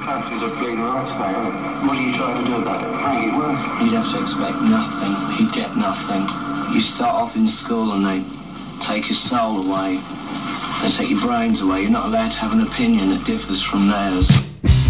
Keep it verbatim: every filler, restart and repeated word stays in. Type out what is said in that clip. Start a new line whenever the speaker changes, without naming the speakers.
country's a bleeding right state, isn't it? What are you trying to do about it? Make it worse?
You'd have to expect nothing. You'd get nothing. You start off in school and they take your soul away. They take your brains away. You're not allowed to have an opinion that differs from theirs.